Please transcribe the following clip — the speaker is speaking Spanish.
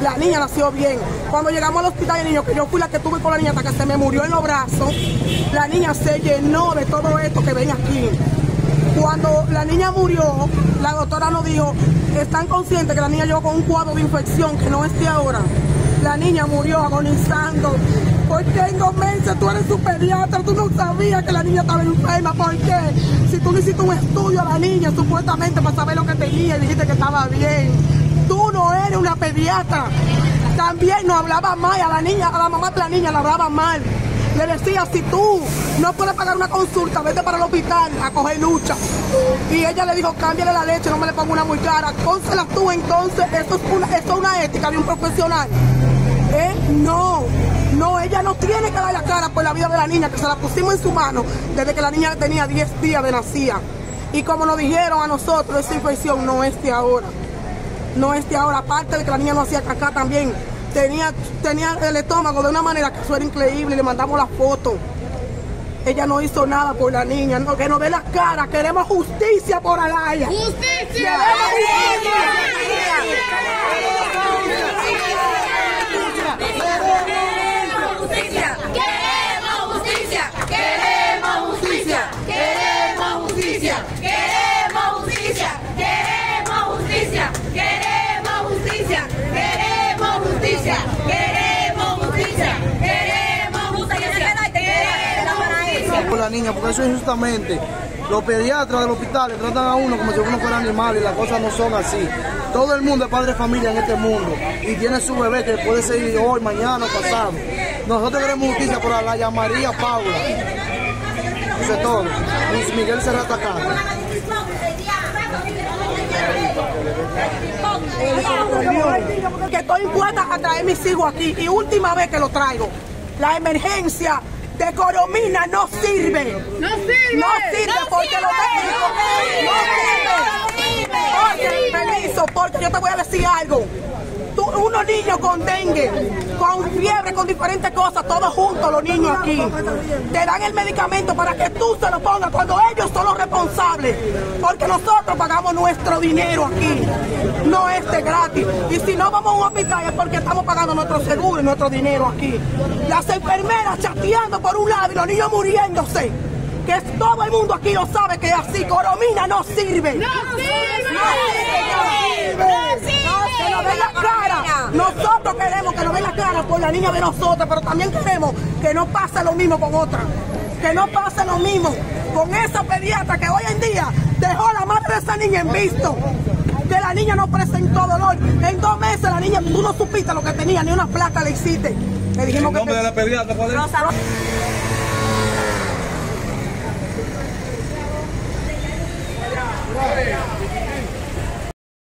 La niña nació bien. Cuando llegamos al hospital de niños, que yo fui la que tuve con la niña hasta que se me murió en los brazos, la niña se llenó de todo esto que ven aquí. Cuando la niña murió, la doctora nos dijo, están conscientes que la niña llegó con un cuadro de infección que no es de ahora. La niña murió agonizando. ¿Por qué en 2 meses tú eres su pediatra? Tú no sabías que la niña estaba enferma. ¿Por qué? Si tú le hiciste un estudio a la niña, supuestamente para saber lo que tenía y dijiste que estaba bien. Tú no eres una pediatra. También nos hablaba mal a la niña, a la mamá de la niña la hablaba mal. Le decía, si tú no puedes pagar una consulta, vete para el hospital a coger lucha. Y ella le dijo, cámbiale la leche, no me le ponga una muy cara. Cónsela tú entonces, eso es una ética de un profesional. No, ella no tiene que dar la cara por la vida de la niña, que se la pusimos en su mano desde que la niña tenía 10 días de nacida. Y como nos dijeron a nosotros, esa infección no es de ahora. No es de ahora, aparte de que la niña no hacía caca también. Tenía el estómago de una manera que eso era increíble, le mandamos la foto. Ella no hizo nada por la niña, no, que nos dé la cara, queremos justicia por Alaya. ¡Justicia! Por la niña, porque eso es injustamente. Los pediatras del hospital tratan a uno como si uno fuera animal y las cosas no son así. Todo el mundo es padre de familia en este mundo y tiene su bebé que puede ser hoy, mañana o pasado. Nosotros queremos justicia por Alaya María Paula. Eso es todo. Luis Miguel será atacado. Que estoy impuesta a traer mis hijos aquí y última vez que lo traigo. La emergencia de Coromina no sirve. No sirve porque los médicos no sirve. Permiso, porque yo te voy a decir algo. Unos niños con dengue, con fiebre, con diferentes cosas, todos juntos los niños aquí. Te dan el medicamento para que tú se lo pongas cuando ellos son los responsables. Porque nosotros pagamos nuestro dinero aquí. No es de gratis. Y si no vamos a un hospital es porque estamos pagando nuestro seguro y nuestro dinero aquí. Las enfermeras chateando por un lado y los niños muriéndose. Que todo el mundo aquí lo sabe que es así. Coromina no sirve. No sirve. Que nos den la cara. Nosotros queremos que nos den la cara por la niña de nosotros, pero también queremos que no pase lo mismo con otra. Que no pase lo mismo con esa pediatra que hoy en día dejó a la madre de esa niña en visto. Que la niña no presentó dolor. En 2 meses la niña, tú no supiste lo que tenía, ni una placa le hiciste. Le dijimos ¿El nombre de la pediatra cuál es?